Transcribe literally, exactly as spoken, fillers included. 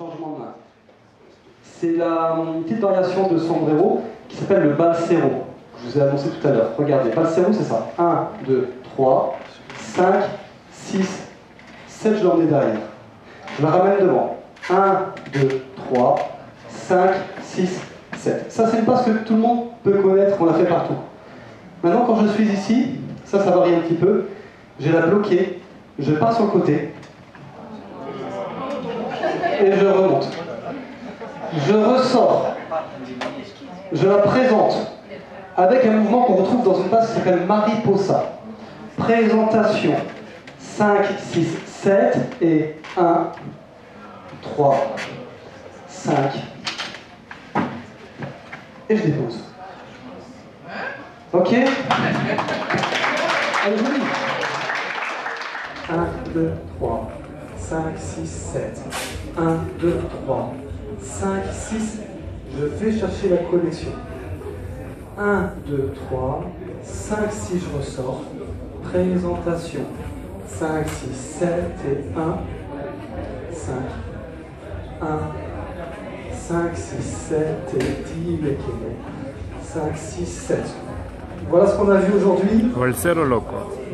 changement de main. C'est la petite variation de sombrero qui s'appelle le balsero. Je vous ai annoncé tout à l'heure. Regardez, balsero c'est ça. un, deux, trois, cinq, six, sept, je l'emmène derrière. Je la ramène devant. un, deux, trois, cinq, six, sept. Ça c'est une passe que tout le monde peut connaître, on la fait partout. Maintenant quand je suis ici, ça, ça varie un petit peu. Je vais la bloquer, je pars sur le côté et je remonte. Je ressors, je la présente avec un mouvement qu'on retrouve dans une passe qui s'appelle Mariposa. Présentation, cinq, six, sept et un, trois, cinq et je dépose. Ok? Allez, joli. un, deux, trois, cinq, six, sept. un, deux, trois, cinq, six. Je vais chercher la connexion. un, deux, trois, cinq, six, je ressors. Présentation. cinq, six, sept et un, cinq. un, cinq, six, sept et dix, cinq, six, sept. Voilà ce qu'on a vu aujourd'hui. Valsero loco.